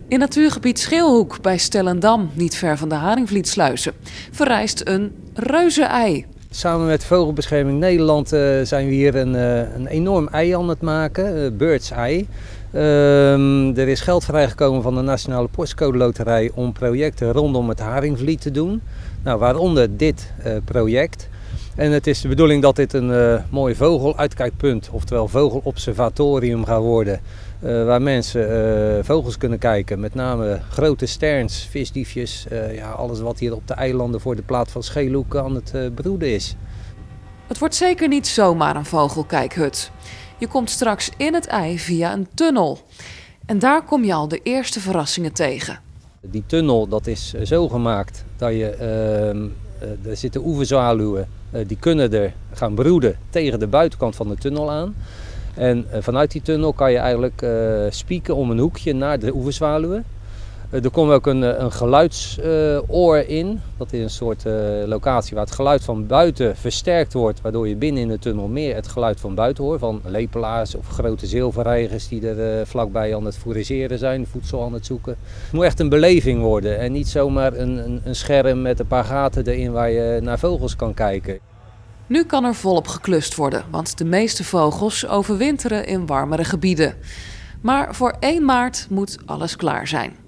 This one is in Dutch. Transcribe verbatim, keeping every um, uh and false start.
In natuurgebied Scheelhoek bij Stellendam, niet ver van de Haringvlietsluizen, verrijst een reuzenei. Samen met Vogelbescherming Nederland uh, zijn we hier een, uh, een enorm ei aan het maken, uh, Birds Eye. Uh, er is geld vrijgekomen van de Nationale Postcode Loterij om projecten rondom het Haringvliet te doen. Nou, waaronder dit uh, project. En het is de bedoeling dat dit een uh, mooi vogeluitkijkpunt, oftewel vogelobservatorium gaat worden. Uh, waar mensen uh, vogels kunnen kijken, met name grote sterns, visdiefjes, uh, ja, alles wat hier op de eilanden voor de plaats van Scheelhoek aan het uh, broeden is. Het wordt zeker niet zomaar een vogelkijkhut. Je komt straks in het ei via een tunnel. En daar kom je al de eerste verrassingen tegen. Die tunnel dat is zo gemaakt dat je, uh, uh, er zitten oeverzwaluwen, uh, die kunnen er gaan broeden tegen de buitenkant van de tunnel aan. En uh, vanuit die tunnel kan je eigenlijk uh, spieken om een hoekje naar de oeverzwaluwen. Uh, er komt ook een, een geluidsoor uh, in. Dat is een soort uh, locatie waar het geluid van buiten versterkt wordt, waardoor je binnen in de tunnel meer het geluid van buiten hoort. Van lepelaars of grote zilverreigers die er uh, vlakbij aan het fourageren zijn, voedsel aan het zoeken. Het moet echt een beleving worden en niet zomaar een, een, een scherm met een paar gaten erin waar je naar vogels kan kijken. Nu kan er volop geklust worden, want de meeste vogels overwinteren in warmere gebieden. Maar voor één maart moet alles klaar zijn.